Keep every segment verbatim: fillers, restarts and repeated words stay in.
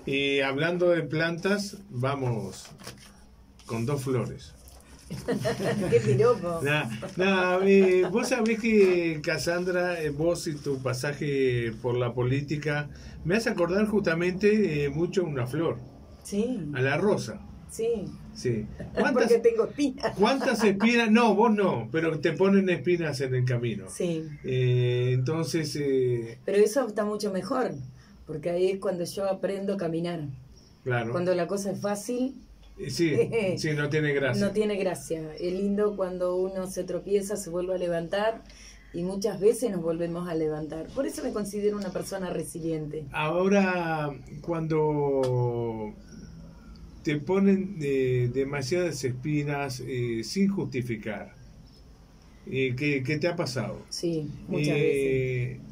Y hablando de plantas, vamos con dos flores. ¡Qué piropo! Nah, nah, eh, vos sabés que, Cassandra, eh, vos y tu pasaje por la política me hace acordar justamente eh, mucho una flor, Sí, a la rosa. sí. Sí. Porque tengo espinas. ¿Cuántas espinas? No, vos no, pero te ponen espinas en el camino. Sí. Eh, entonces... Eh, pero eso está mucho mejor, porque ahí es cuando yo aprendo a caminar. Claro. Cuando la cosa es fácil... Sí, sí, no tiene gracia. No tiene gracia. Es lindo cuando uno se tropieza, se vuelve a levantar y muchas veces nos volvemos a levantar. Por eso me considero una persona resiliente. Ahora, cuando te ponen eh, demasiadas espinas eh, sin justificar, eh, ¿qué, ¿qué te ha pasado? Sí, muchas eh, veces.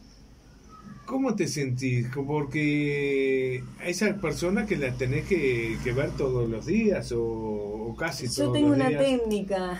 ¿Cómo te sentís? Porque a esa persona que la tenés que, que ver todos los días o, o casi todos los días. Yo tengo una técnica.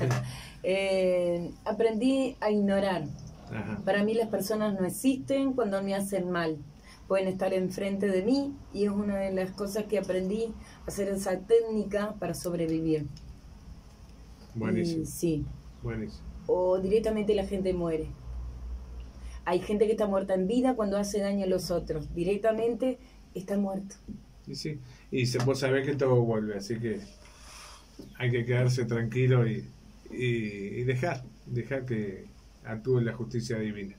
eh, aprendí a ignorar. Ajá. Para mí las personas no existen cuando me hacen mal. Pueden estar enfrente de mí y es una de las cosas que aprendí a hacer esa técnica para sobrevivir. Buenísimo. Y, sí. Buenísimo. O directamente la gente muere. Hay gente que está muerta en vida cuando hace daño a los otros. Directamente está muerto. Sí, sí. Y vos sabés que todo vuelve, así que hay que quedarse tranquilo y, y, y dejar, dejar que actúe la justicia divina.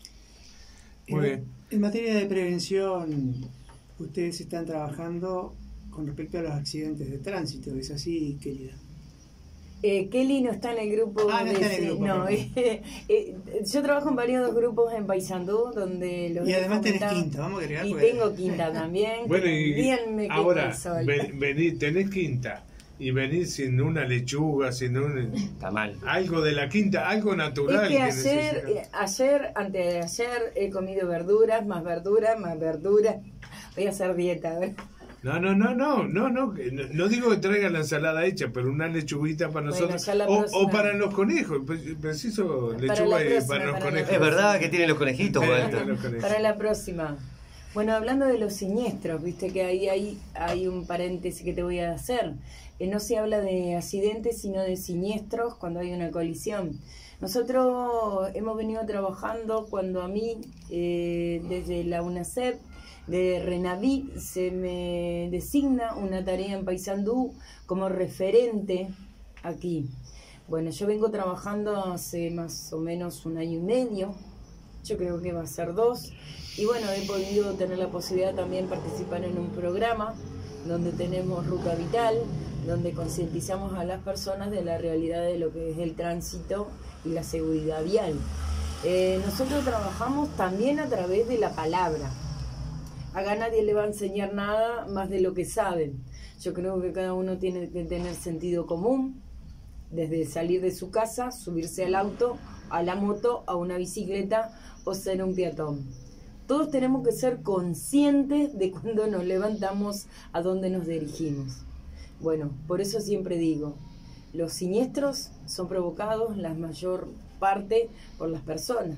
Muy en, bien. En materia de prevención, ustedes están trabajando con respecto a los accidentes de tránsito, ¿es así, querida? Eh, Kelly no está en el grupo. Ah, no de está en el grupo. No, eh, eh, yo trabajo en varios grupos en Paysandú donde los y además tenés quinta, vamos a agregar. Y porque... tengo quinta también. Bueno, y bien me ahora ven, vení, tenés quinta y venís sin una lechuga, sin un tamal, algo de la quinta, algo natural. Es que, que ayer, eh, ayer, antes de ayer, he comido verduras, más verduras, más verduras. Voy a hacer dieta, ¿verdad? No, no, no, no, no, no, no digo que traigan la ensalada hecha, pero una lechuguita para nosotros, bueno, o, o para los conejos, preciso lechuga para, próxima, para los para conejos. Es verdad que tienen los conejitos. Para, los conejos. Para la próxima. Bueno, hablando de los siniestros, viste que ahí hay, hay un paréntesis que te voy a hacer. Eh, no se habla de accidentes, sino de siniestros cuando hay una colisión. Nosotros hemos venido trabajando cuando a mí, eh, desde la UNACEP, de Renaví, se me designa una tarea en Paysandú como referente aquí. Bueno, yo vengo trabajando hace más o menos un año y medio, yo creo que va a ser dos, y bueno, he podido tener la posibilidad también de participar en un programa donde tenemos Ruta Vital, donde concientizamos a las personas de la realidad de lo que es el tránsito y la seguridad vial. Eh, nosotros trabajamos también a través de la palabra. Acá nadie le va a enseñar nada más de lo que saben. Yo creo que cada uno tiene que tener sentido común, desde salir de su casa, subirse al auto, a la moto, a una bicicleta o ser un peatón. Todos tenemos que ser conscientes de cuando nos levantamos a dónde nos dirigimos. Bueno, por eso siempre digo, los siniestros son provocados la mayor parte por las personas.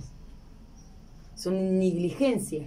Son negligencias.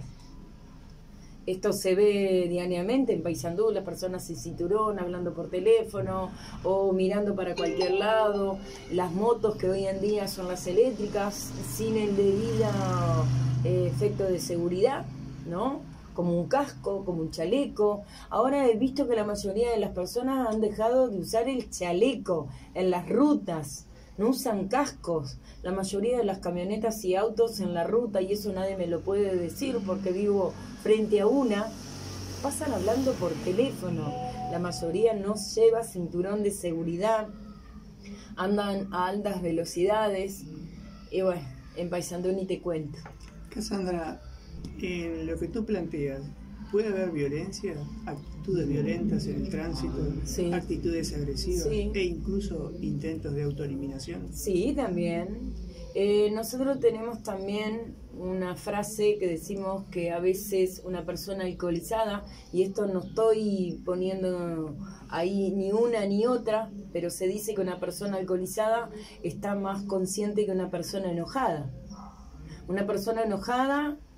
Esto se ve diariamente en Paysandú, las personas sin cinturón, hablando por teléfono o mirando para cualquier lado. Las motos que hoy en día son las eléctricas, sin el debido eh, efecto de seguridad, ¿no? Como un casco, como un chaleco. Ahora he visto que la mayoría de las personas han dejado de usar el chaleco en las rutas. No usan cascos, la mayoría de las camionetas y autos en la ruta, y eso nadie me lo puede decir porque vivo frente a una, pasan hablando por teléfono, la mayoría no lleva cinturón de seguridad, andan a altas velocidades, y bueno, en Paysandú ni te cuento. Cassandra, en lo que tú planteas, ¿puede haber violencia, actitudes violentas en el tránsito, sí, actitudes agresivas, sí, e incluso intentos de autoeliminación? Sí, también. Eh, nosotros tenemos también una frase que decimos que a veces una persona alcoholizada, y esto no estoy poniendo ahí ni una ni otra, pero se dice que una persona alcoholizada está más consciente que una persona enojada. Una persona enojada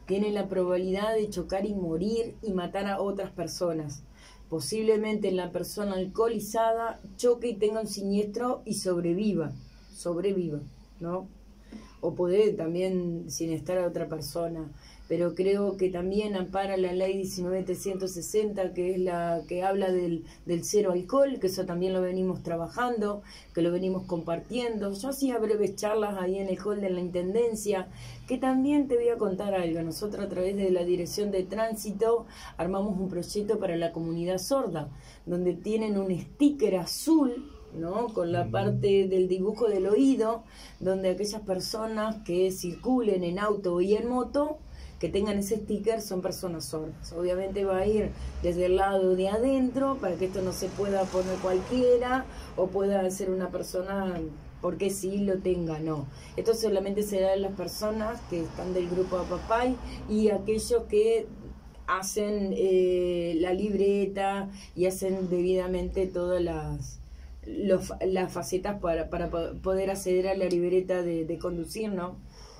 tiene la probabilidad de chocar y morir y matar a otras personas. Posiblemente la persona alcoholizada choque y tenga un siniestro y sobreviva, sobreviva, ¿no? O puede también sinestar a otra persona. Pero creo que también ampara la ley diecinueve mil trescientos sesenta, que es la que habla del, del cero alcohol, que eso también lo venimos trabajando, que lo venimos compartiendo. Yo hacía breves charlas ahí en el hall de la Intendencia, que también te voy a contar algo. Nosotros a través de la Dirección de Tránsito armamos un proyecto para la comunidad sorda, donde tienen un sticker azul, ¿no? Con la parte del dibujo del oído, donde aquellas personas que circulen en auto y en moto, que tengan ese sticker, son personas sordas. Obviamente va a ir desde el lado de adentro para que esto no se pueda poner cualquiera o pueda ser una persona porque sí lo tenga, no. Esto solamente será las personas que están del grupo Apapay y aquellos que hacen eh, la libreta y hacen debidamente todas las los, las facetas para, para poder acceder a la libreta de, de conducir, ¿no?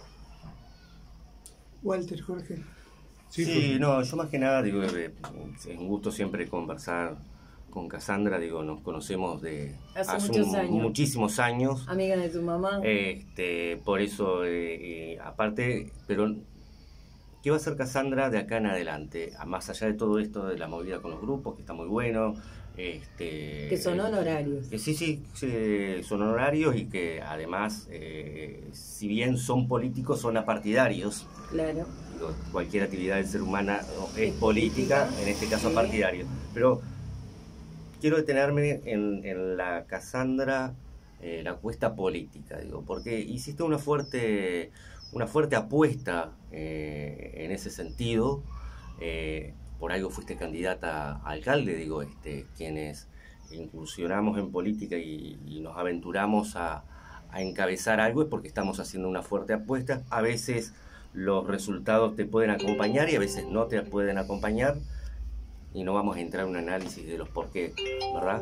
Walter, Jorge. Sí, sí, no, yo más que nada, digo, es un gusto siempre conversar con Cassandra, digo, nos conocemos de hace, hace muchos un, años. muchísimos años. Amiga de tu mamá. Este, por eso, eh, eh, aparte, pero ¿qué va a hacer Cassandra de acá en adelante? Más allá de todo esto de la movida con los grupos, que está muy bueno. Este, que son honorarios. Que sí, sí, sí, son honorarios y que además, eh, si bien son políticos, son apartidarios. Claro. Digo, cualquier actividad del ser humano es política, en este caso sí. Partidario. Pero quiero detenerme en, en la Cassandra, eh, la apuesta política, digo, porque hiciste una fuerte, una fuerte apuesta eh, en ese sentido. Eh, por algo fuiste candidata a alcalde, digo, este, quienes incursionamos en política y, y nos aventuramos a, a encabezar algo es porque estamos haciendo una fuerte apuesta. A veces los resultados te pueden acompañar y a veces no te pueden acompañar, y no vamos a entrar en un análisis de los por qué, ¿verdad?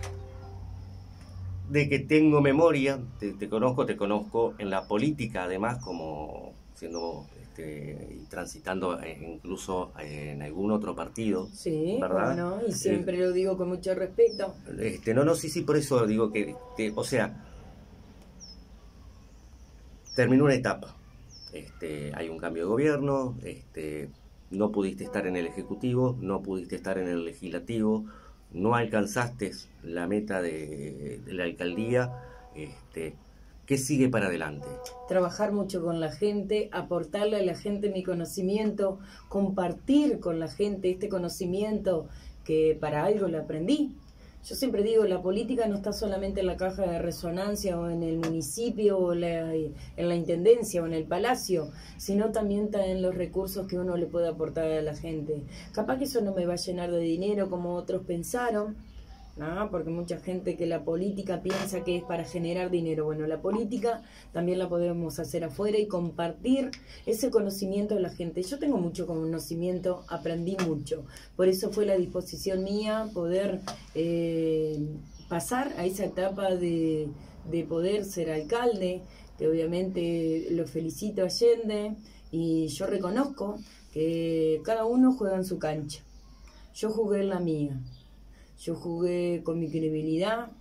De que tengo memoria, te, te conozco, te conozco en la política, además, como siendo... y transitando incluso en algún otro partido, sí, ¿verdad? No, y siempre eh, lo digo con mucho respeto. Este, no, no, sí, sí, por eso digo que, que o sea, terminó una etapa, este, hay un cambio de gobierno, este, no pudiste estar en el Ejecutivo, no pudiste estar en el Legislativo, no alcanzaste la meta de, de la alcaldía, este, ¿qué sigue para adelante? Trabajar mucho con la gente, aportarle a la gente mi conocimiento, compartir con la gente este conocimiento que para algo lo aprendí. Yo siempre digo, la política no está solamente en la caja de resonancia o en el municipio o la, en la intendencia o en el palacio, sino también está en los recursos que uno le puede aportar a la gente. Capaz que eso no me va a llenar de dinero como otros pensaron, ¿no? Porque mucha gente que la política piensa que es para generar dinero. Bueno, la política también la podemos hacer afuera y compartir ese conocimiento de la gente. Yo tengo mucho conocimiento, aprendí mucho. Por eso fue la disposición mía poder eh, pasar a esa etapa de, de poder ser alcalde, que obviamente lo felicito a Allende, y yo reconozco que cada uno juega en su cancha. Yo jugué en la mía. Yo jugué con mi credibilidad,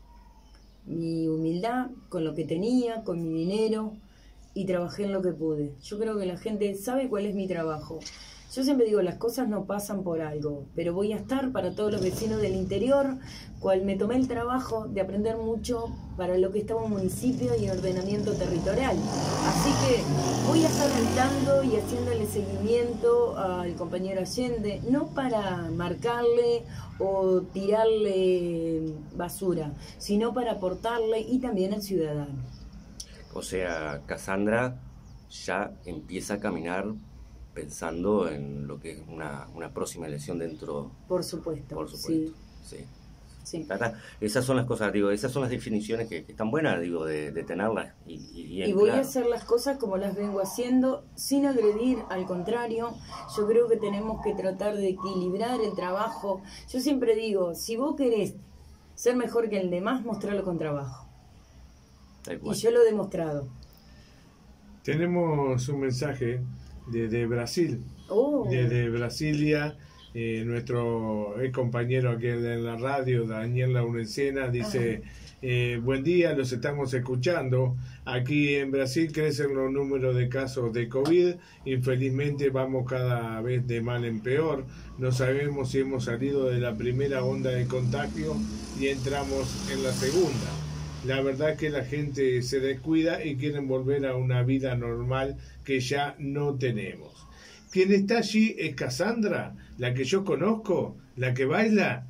mi humildad, con lo que tenía, con mi dinero, y trabajé en lo que pude. Yo creo que la gente sabe cuál es mi trabajo. Yo siempre digo, las cosas no pasan por algo, pero voy a estar para todos los vecinos del interior, cual me tomé el trabajo de aprender mucho para lo que estaba un municipio y ordenamiento territorial. Así que voy a estar alentando y haciéndole seguimiento al compañero Allende, no para marcarle o tirarle basura, sino para aportarle y también al ciudadano. O sea, Cassandra ya empieza a caminar pensando en lo que es una, una próxima elección dentro... Por supuesto, por supuesto, sí. sí. sí. Esas son las cosas, digo, esas son las definiciones que, que están buenas, digo, de, de tenerlas. Y, y, y voy claro. a hacer las cosas como las vengo haciendo, sin agredir, al contrario. Yo creo que tenemos que tratar de equilibrar el trabajo. Yo siempre digo, si vos querés ser mejor que el demás, mostralo con trabajo. Y yo lo he demostrado. Tenemos un mensaje desde Brasil. Oh. Desde Brasilia, eh, nuestro ex compañero aquí en la radio, Daniel Laurencena, dice, eh, buen día, los estamos escuchando. Aquí en Brasil crecen los números de casos de COVID, infelizmente vamos cada vez de mal en peor, no sabemos si hemos salido de la primera onda de contagio y entramos en la segunda. La verdad es que la gente se descuida y quieren volver a una vida normal que ya no tenemos. ¿Quién está allí es Cassandra, la que yo conozco, la que baila?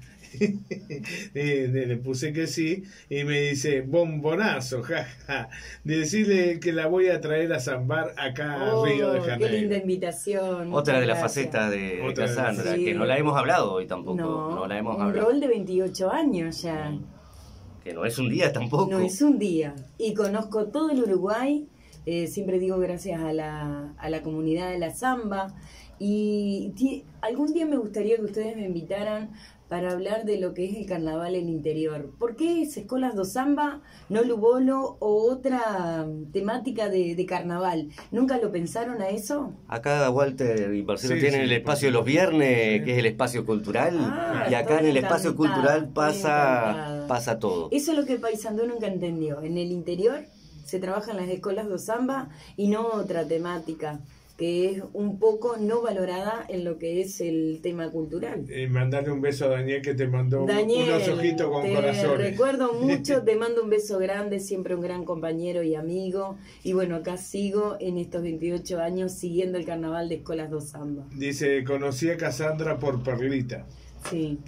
Le puse que sí y me dice, bombonazo, jaja, de decirle que la voy a traer a zambar acá oh, a Río de Janeiro. Qué linda invitación. Otra de las gracias. facetas de, Otra de Cassandra, sí. que no la hemos hablado hoy tampoco. No, no la hemos un hablado. rol de veintiocho años ya. Que no es un día tampoco. No es un día. Y conozco todo el Uruguay. Eh, siempre digo gracias a la, a la comunidad de la Zamba. Y t- algún día me gustaría que ustedes me invitaran para hablar de lo que es el carnaval en el interior. ¿Por qué es Escolas do Samba, no Lubolo o otra temática de, de carnaval? ¿Nunca lo pensaron a eso? Acá Walter y Marcelo Sí, tienen sí, el espacio de los viernes, sí. que es el espacio cultural, Ah, y acá en estoy el espacio encantada, cultural estoy pasa, encantada. pasa todo. Eso es lo que Paysandú nunca entendió. En el interior se trabaja en las escolas do Samba y no otra temática, que es un poco no valorada en lo que es el tema cultural. Eh, mandarle un beso a Daniel que te mandó Daniel, unos ojitos con te corazones. recuerdo mucho, te mando un beso grande, siempre un gran compañero y amigo. Y bueno, acá sigo en estos veintiocho años siguiendo el carnaval de Escolas do Samba. Dice, conocí a Cassandra por Perlita. Sí.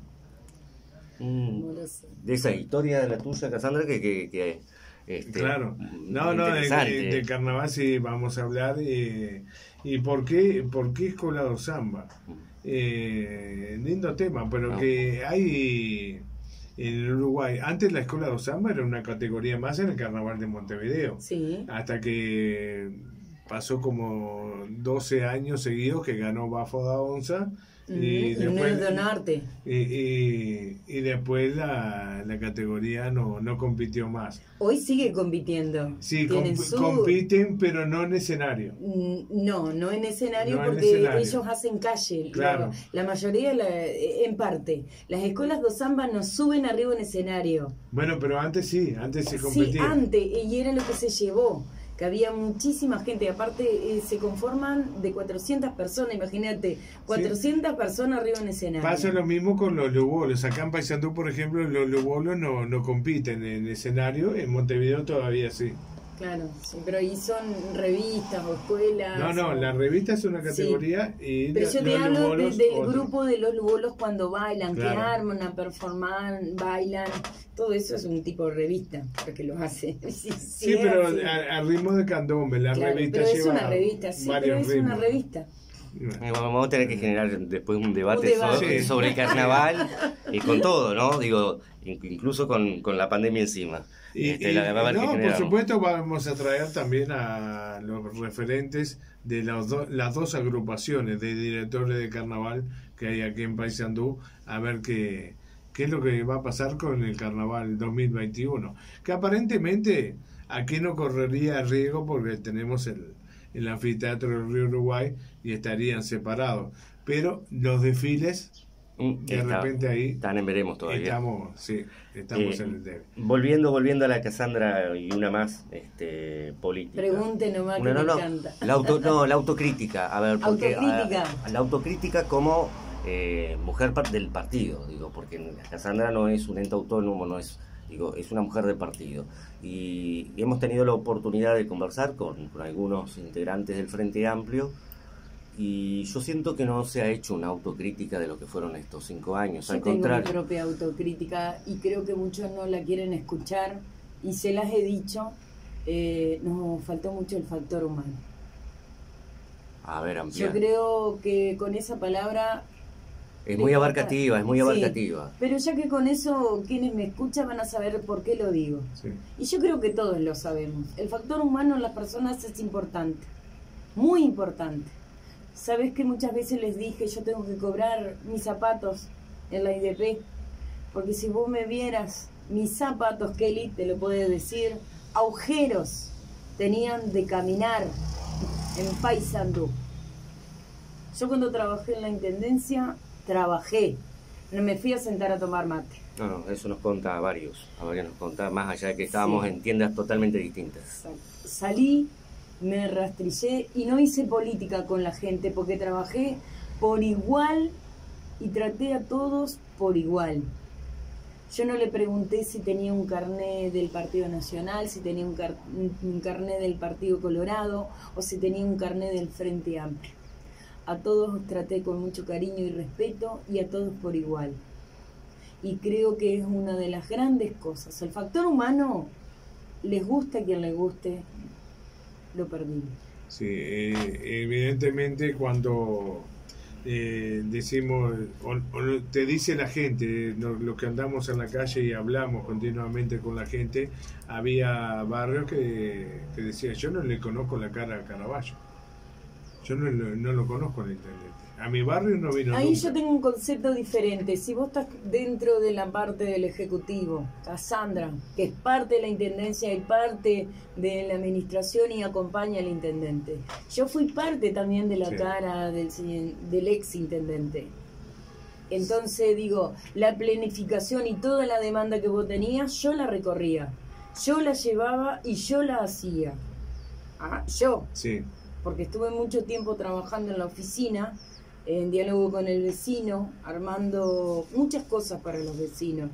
Mm, Amoroso. de esa historia de la tuya, Cassandra, que... que, que este, Claro, no, no, de, interesante. de, de carnaval sí vamos a hablar. Eh, ¿Y por qué, por qué Escola do Samba? Eh, lindo tema, pero No. que hay en el Uruguay. Antes la Escola do Samba era una categoría más en el carnaval de Montevideo. Sí. Hasta que pasó como doce años seguidos que ganó Bafo da Onza. Mm, Y y no después, es donarte. y, y, y después la, la categoría no, no compitió más. Hoy sigue compitiendo. Sí, Tienen comp- su- compiten, pero no en escenario. Mm, No, no en escenario No en porque escenario. ellos hacen calle. Claro. La, la mayoría, la- en parte. Las escuelas do Samba no suben arriba en escenario. Bueno, pero antes sí, antes se Sí, competía. antes, y era lo que se llevó. Que había muchísima gente, aparte eh, se conforman de cuatrocientas personas, imagínate, cuatrocientas personas arriba en escenario. Pasa lo mismo con los lubolos. Acá en Paysandú, por ejemplo, los lubolos no, no compiten en escenario. En Montevideo todavía sí. Claro, sí, pero ahí son revistas o escuelas. No, no, o- la revista es una categoría y Pero la- yo te los hablo de- lubolos del otra. grupo de los lubolos cuando bailan, Claro. que arman, a performar, bailan, todo eso es un tipo de revista, porque lo hace. Sí, sí, Sí, es pero así. a- al ritmo de candombe, la Claro, revista pero es lleva una revista, sí, pero varios es ritmos. una revista. Eh, Vamos a tener que generar después un debate, Un debate. Sobre, Sí. sobre el carnaval y con todo, ¿no? Digo, in- incluso con, con la pandemia encima. Y, Este, y- la- va a haber que no, por generar- supuesto vamos a traer también a los referentes de las, do- las dos agrupaciones de directores de carnaval que hay aquí en Paysandú, a ver qué, qué es lo que va a pasar con el carnaval dos mil veintiuno. Que aparentemente aquí no correría riesgo porque tenemos el, el anfiteatro del Río Uruguay y estarían separados. Pero los desfiles, Mm, de está- repente ahí Están en veremos todavía. estamos, sí, estamos Eh, en el debe. Volviendo, volviendo a la Cassandra y una más este, política. Pregunte nomás Una, que no, me no, encanta. La, auto, no, la autocrítica. A ver, porque, Autocrítica. a- la autocrítica como eh, mujer par- del partido, digo, porque Cassandra no es un ente autónomo, no es, digo, es una mujer de partido. Y, y hemos tenido la oportunidad de conversar con, con algunos integrantes del Frente Amplio. Y yo siento que no se ha hecho una autocrítica de lo que fueron estos cinco años. Yo Al tengo mi contrario, propia autocrítica y creo que muchos no la quieren escuchar y se las he dicho, eh, nos faltó mucho el factor humano. a ver, Yo ampliar. creo que con esa palabra... Es muy abarcativa, es muy Sí, abarcativa. pero ya que con eso quienes me escuchan van a saber por qué lo digo. Sí. Y yo creo que todos lo sabemos. El factor humano en las personas es importante, muy importante. Sabes que muchas veces les dije, yo tengo que cobrar mis zapatos en la I D P, porque si vos me vieras, mis zapatos, Kelly te lo puede decir, agujeros tenían de caminar en Paysandú. Yo cuando trabajé en la Intendencia, trabajé, no me fui a sentar a tomar mate. No, no, eso nos conta a varios, a varios nos conta, más allá de que estábamos sí. en tiendas totalmente distintas. Salí, me rastrillé y no hice política con la gente, porque trabajé por igual y traté a todos por igual. Yo no le pregunté si tenía un carné del Partido Nacional, si tenía un, car un carné del Partido Colorado o si tenía un carné del Frente Amplio. A todos traté con mucho cariño y respeto y a todos por igual. Y creo que es una de las grandes cosas. El factor humano, les gusta a quien le guste, lo perdimos. Sí, eh, evidentemente cuando eh, decimos, o, o te dice la gente, lo, lo que andamos en la calle y hablamos continuamente con la gente, había barrios que, que decía, yo no le conozco la cara a Caraballo. Yo no, no, no lo conozco al intendente. A mi barrio no vino Ahí nunca. Yo tengo un concepto diferente. Si vos estás dentro de la parte del Ejecutivo, Cassandra, que es parte de la Intendencia y parte de la Administración y acompaña al Intendente. Yo fui parte también de la sí. cara del, del ex Intendente. Entonces digo, la planificación y toda la demanda que vos tenías, yo la recorría. Yo la llevaba y yo la hacía. Ah, yo. Sí. Porque estuve mucho tiempo trabajando en la oficina, en diálogo con el vecino, armando muchas cosas para los vecinos.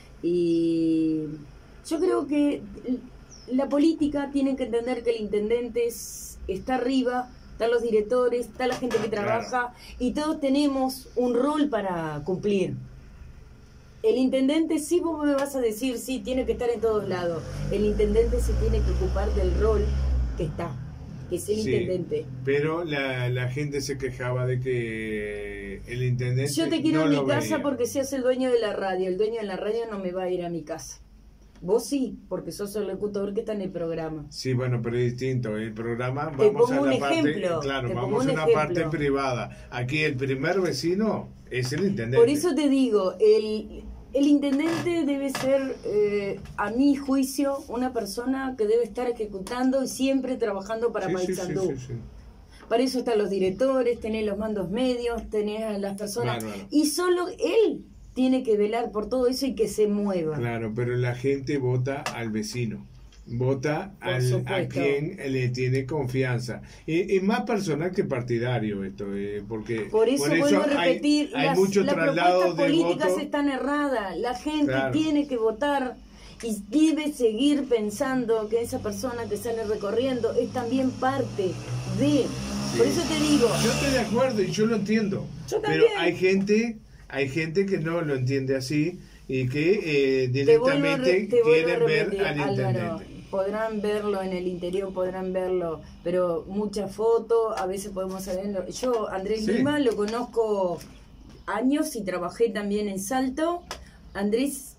Y yo creo que la política tiene que entender que el intendente es, está arriba, están los directores, está la gente que trabaja, claro. y todos tenemos un rol para cumplir. El intendente, sí, vos me vas a decir, sí, tiene que estar en todos lados. El intendente se tiene que ocupar del rol que está. Que es el sí, intendente. Pero la, la gente se quejaba de que el intendente Yo te quiero no en mi casa veía. Porque seas el dueño de la radio. El dueño de la radio no me va a ir a mi casa. Vos sí, porque sos el locutor que está en el programa. Sí, bueno, pero es distinto. El programa, te vamos pongo a la un parte, ejemplo, claro, te vamos a una ejemplo. parte privada. Aquí el primer vecino es el intendente. Por eso te digo, el El intendente debe ser, eh, a mi juicio, una persona que debe estar ejecutando y siempre trabajando para sí, Paysandú. Sí, sí, sí, sí. Para eso están los directores, tenés los mandos medios, tenés a las personas. Claro, claro. Y solo él tiene que velar por todo eso y que se mueva. Claro, pero la gente vota al vecino. Vota al, a quien le tiene confianza. Es, es más personal que partidario esto, eh, porque por eso, por eso vuelvo a repetir, hay, hay las, mucho las traslado propuestas de políticas voto. Están erradas. La gente Claro. tiene que votar y debe seguir pensando que esa persona que sale recorriendo es también parte de. Sí. Por eso te digo. Yo estoy de acuerdo y yo lo entiendo. Yo pero hay gente, hay gente que no lo entiende así y que eh, directamente te quieren repetir, ver al intendente. Álvaro, podrán verlo en el interior, podrán verlo, pero muchas fotos, a veces podemos saberlo. Yo, Andrés sí. Lima, lo conozco años y trabajé también en Salto. Andrés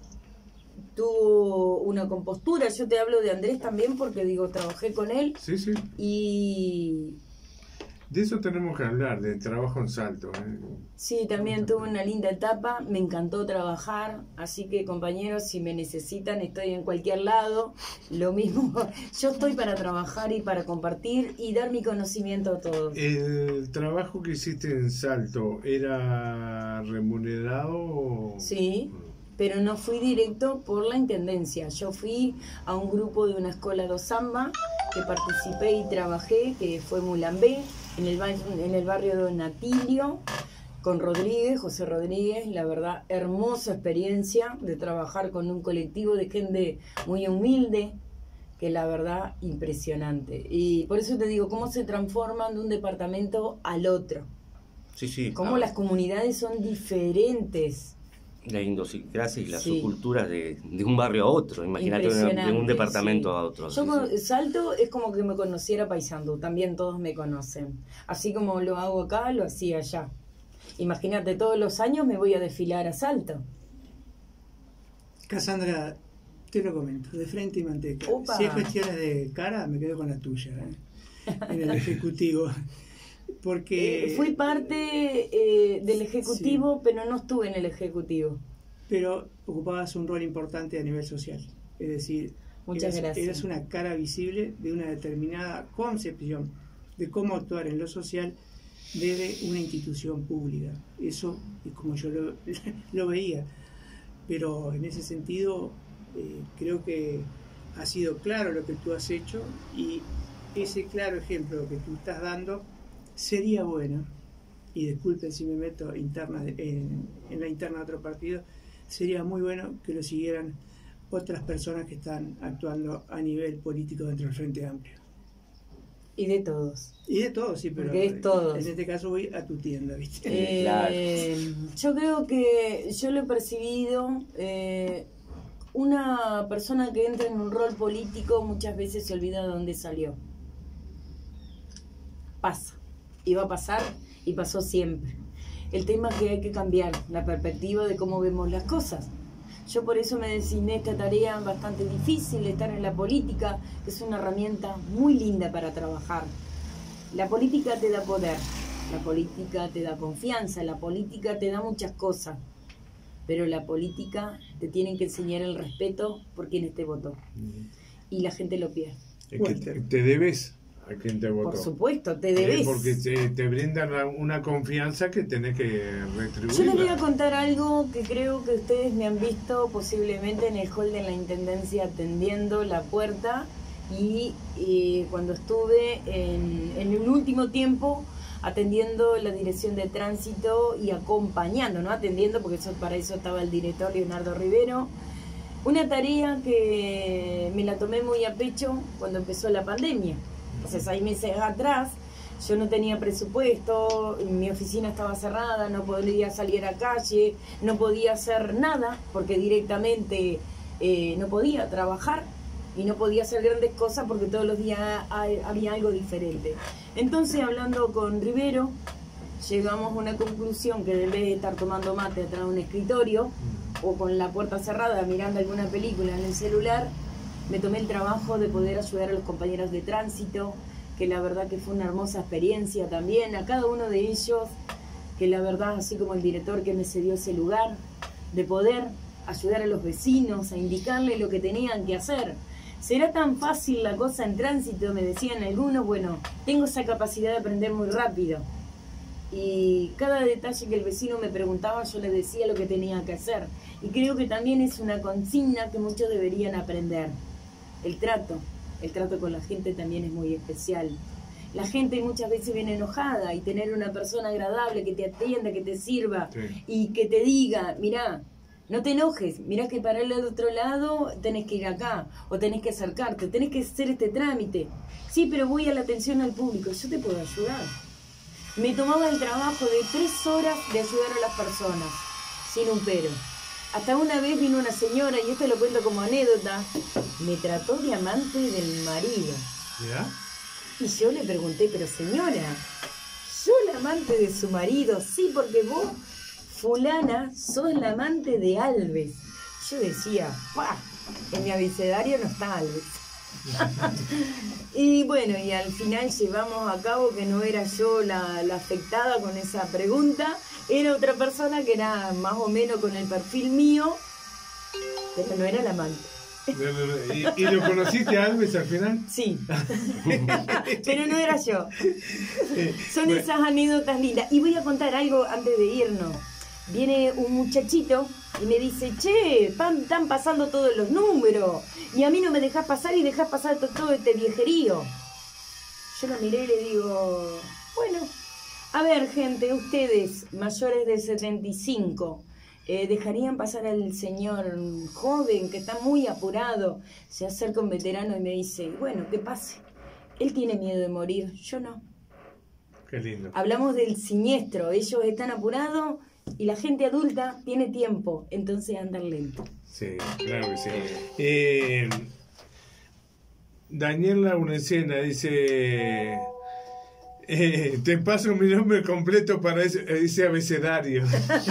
tuvo una compostura, yo te hablo de Andrés también porque digo, trabajé con él. Sí, sí. Y... de eso tenemos que hablar, del trabajo en Salto. ¿eh? Sí, también tuve una linda etapa, me encantó trabajar, así que compañeros, si me necesitan, estoy en cualquier lado, lo mismo, yo estoy para trabajar y para compartir y dar mi conocimiento a todos. ¿El trabajo que hiciste en Salto era remunerado? Sí, pero no fui directo por la intendencia, yo fui a un grupo de una escuela de samba que participé y trabajé, que fue Mulambé, en el, en el barrio de Natilio, con Rodríguez, José Rodríguez, la verdad, hermosa experiencia de trabajar con un colectivo de gente muy humilde, que la verdad, impresionante. Y por eso te digo, cómo se transforman de un departamento al otro. Sí, sí. Cómo ah, las comunidades son diferentes. La idiosincrasia y las sí. subculturas de, de un barrio a otro, imagínate de un departamento sí. a otro. Yo sí, con, sí. Salto es como que me conociera Paysandú, también todos me conocen. Así como lo hago acá, lo hacía allá. Imagínate, todos los años me voy a desfilar a Salto. Cassandra, te lo comento, de frente y manteca. Opa. Si es cuestiones de cara, me quedo con la tuya, ¿eh? En el Ejecutivo. Porque eh, fui parte eh, del Ejecutivo, sí. pero no estuve en el Ejecutivo. Pero ocupabas un rol importante a nivel social. Es decir, Muchas eras, gracias. eras una cara visible de una determinada concepción de cómo actuar en lo social desde una institución pública. Eso es como yo lo, lo veía. Pero en ese sentido, eh, creo que ha sido claro lo que tú has hecho, y ese claro ejemplo que tú estás dando sería bueno, y disculpen si me meto interna en, en la interna de otro partido, sería muy bueno que lo siguieran otras personas que están actuando a nivel político dentro del Frente Amplio. Y de todos. Y de todos, sí, pero porque es todos. En este caso voy a tu tienda, ¿viste? Eh, claro. Yo creo que yo lo he percibido, eh, una persona que entra en un rol político muchas veces se olvida de dónde salió. Pasa, y va a pasar, y pasó siempre. El tema es que hay que cambiar la perspectiva de cómo vemos las cosas. Yo por eso me designé esta tarea bastante difícil, estar en la política, que es una herramienta muy linda para trabajar. La política te da poder, la política te da confianza, la política te da muchas cosas, pero la política te tienen que enseñar el respeto por quienes te votó. Y la gente lo pierde. Es que te debes a quien te votó. Por supuesto, te debes. Eh, porque te, te brindan una confianza que tenés que retribuir. Yo les voy a contar algo que creo que ustedes me han visto posiblemente en el hall de la Intendencia atendiendo la puerta, y eh, cuando estuve en, en el último tiempo atendiendo la dirección de tránsito y acompañando, no atendiendo porque eso, para eso estaba el director Leonardo Rivero. Una tarea que me la tomé muy a pecho cuando empezó la pandemia. Hace seis meses atrás yo no tenía presupuesto, mi oficina estaba cerrada, no podía salir a calle, no podía hacer nada porque directamente eh, no podía trabajar y no podía hacer grandes cosas porque todos los días hay, había algo diferente. Entonces, hablando con Rivero, llegamos a una conclusión que en vez de estar tomando mate atrás de un escritorio o con la puerta cerrada mirando alguna película en el celular, me tomé el trabajo de poder ayudar a los compañeros de tránsito, que la verdad que fue una hermosa experiencia también, a cada uno de ellos, que la verdad, así como el director que me cedió ese lugar, de poder ayudar a los vecinos, a indicarles lo que tenían que hacer. ¿Será tan fácil la cosa en tránsito?, me decían algunos. Bueno, tengo esa capacidad de aprender muy rápido. Y cada detalle que el vecino me preguntaba, yo le decía lo que tenía que hacer. Y creo que también es una consigna que muchos deberían aprender. El trato, el trato con la gente también es muy especial. La gente muchas veces viene enojada, y tener una persona agradable que te atienda, que te sirva, sí, y que te diga, mirá, no te enojes, mirá que para el otro lado tenés que ir acá, o tenés que acercarte, tenés que hacer este trámite. Sí, pero voy a la atención al público, yo te puedo ayudar. Me tomaba el trabajo de tres horas de ayudar a las personas, sin un pero. Hasta una vez vino una señora, y esto lo cuento como anécdota, me trató de amante del marido. ¿Ya? Y yo le pregunté, pero señora, ¿yo la amante de su marido? Sí, porque vos, fulana, sos la amante de Alves. Yo decía, ¡pah! En mi abecedario no está Alves. Y bueno, y al final llevamos a cabo que no era yo la, la afectada con esa pregunta, era otra persona que era más o menos con el perfil mío, pero no era la amante. ¿Y, ¿Y lo conociste a Alves al final? Sí, pero no era yo. Son bueno, esas anécdotas lindas. Y voy a contar algo antes de irnos. Viene un muchachito y me dice, che, están pasando todos los números y a mí no me dejás pasar y dejás pasar todo este viejerío. Yo lo miré y le digo, bueno, a ver, gente, ustedes mayores de setenta y cinco, eh, ¿dejarían pasar al señor joven que está muy apurado? Se acerca un veterano y me dice, bueno, que pase. Él tiene miedo de morir, yo no. Qué lindo. Hablamos del siniestro, ellos están apurados y la gente adulta tiene tiempo, entonces andan lento. Sí, claro que sí. Eh, Daniela Unesena dice, eh, te paso mi nombre completo para ese, ese abecedario.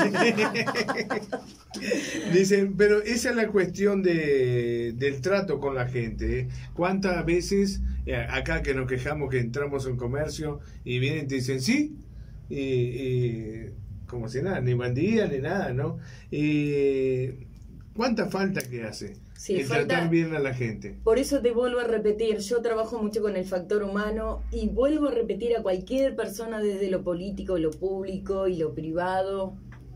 Dicen, pero esa es la cuestión de, del trato con la gente. ¿eh? ¿Cuántas veces eh, acá que nos quejamos que entramos en comercio y vienen y te dicen sí? Y... y como si nada, ni bandía ni nada, ¿no? Y ¿Cuánta falta que hace sí, el falta, tratar bien a la gente? Por eso te vuelvo a repetir, yo trabajo mucho con el factor humano y vuelvo a repetir a cualquier persona desde lo político, lo público y lo privado,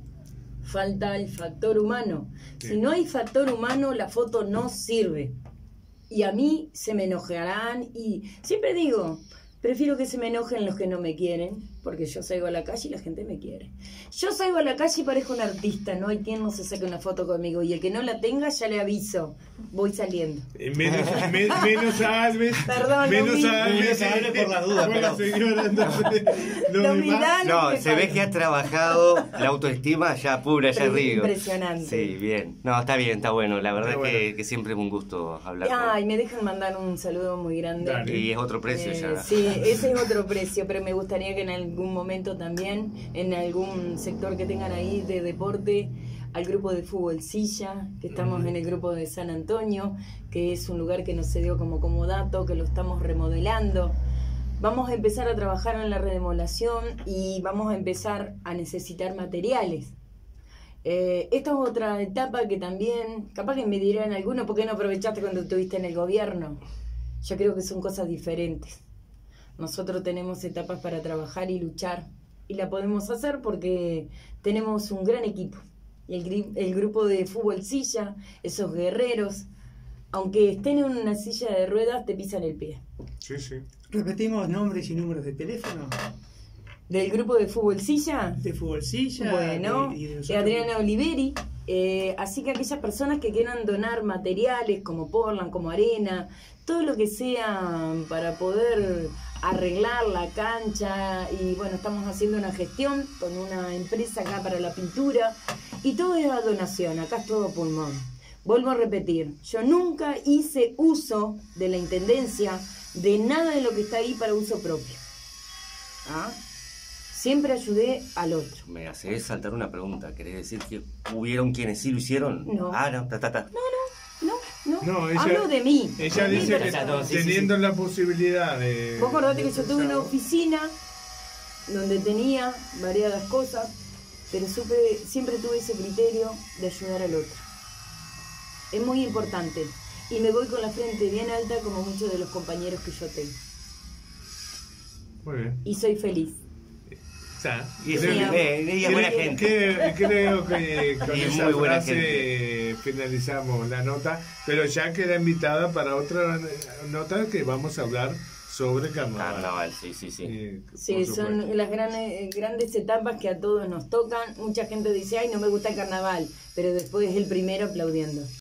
falta el factor humano. Sí. Si no hay factor humano, la foto no sirve. Y a mí se me enojarán y siempre digo, prefiero que se me enojen los que no me quieren, porque yo salgo a la calle y la gente me quiere. Yo salgo a la calle y parezco un artista, no hay quien no se saque una foto conmigo, y el que no la tenga ya le aviso, voy saliendo. Eh, menos, me, menos a Alves, Perdón, menos no a Alves, Alves por la duda, por la señora, entonces, lo demás, no, se falta. Ve que has trabajado la autoestima ya pura, allá arriba. Impresionante. Sí, bien. No, está bien, está bueno. La verdad bueno. que, que siempre es un gusto hablar. Ay, con... me dejan mandar un saludo muy grande. Dale. Y es otro precio eh, ya. Sí, ese es otro precio, pero me gustaría que en algún momento también, en algún sector que tengan ahí de deporte, al grupo de fútbol silla, que estamos uh-huh. en el grupo de San Antonio, que es un lugar que nos se dio como comodato, que lo estamos remodelando. Vamos a empezar a trabajar en la remodelación y vamos a empezar a necesitar materiales. Eh, esta es otra etapa que también, capaz que me dirán algunos, ¿por qué no aprovechaste cuando estuviste en el gobierno? Yo creo que son cosas diferentes. Nosotros tenemos etapas para trabajar y luchar, y la podemos hacer porque tenemos un gran equipo. Y el, el grupo de fútbol silla, esos guerreros, aunque estén en una silla de ruedas, te pisan el pie. Sí, sí. ¿Repetimos nombres y números de teléfono? ¿Del grupo de fútbol silla? De fútbol silla. Bueno, de, de, de Adriana Oliveri. Eh, así que aquellas personas que quieran donar materiales como portland, como arena, todo lo que sea para poder arreglar la cancha, y bueno, estamos haciendo una gestión con una empresa acá para la pintura, y todo es a donación, acá es todo pulmón. Vuelvo a repetir, yo nunca hice uso de la intendencia de nada de lo que está ahí para uso propio. ¿Ah? Siempre ayudé al otro. Me hace saltar una pregunta. ¿Querés decir que hubieron quienes sí lo hicieron? No. Ah, no, ta, ta, ta. No, no, no, no. No, ella, hablo de mí. Ella de dice mí, que no, sí, teniendo sí, sí. la posibilidad de... Vos acordate de que yo tuve una oficina donde tenía variadas cosas, pero supe, siempre tuve ese criterio de ayudar al otro. Es muy importante. Y me voy con la frente bien alta como muchos de los compañeros que yo tengo. Muy bien. Y soy feliz. O sea, y creo, es, que, eh, ella es buena gente. Que, creo que con y esa muy buena frase gente. finalizamos la nota, pero ya queda invitada para otra nota que vamos a hablar sobre carnaval. Carnaval, sí, sí, sí. Eh, Sí, son las grandes, grandes etapas que a todos nos tocan. Mucha gente dice, ay, no me gusta el carnaval, pero después es el primero aplaudiendo.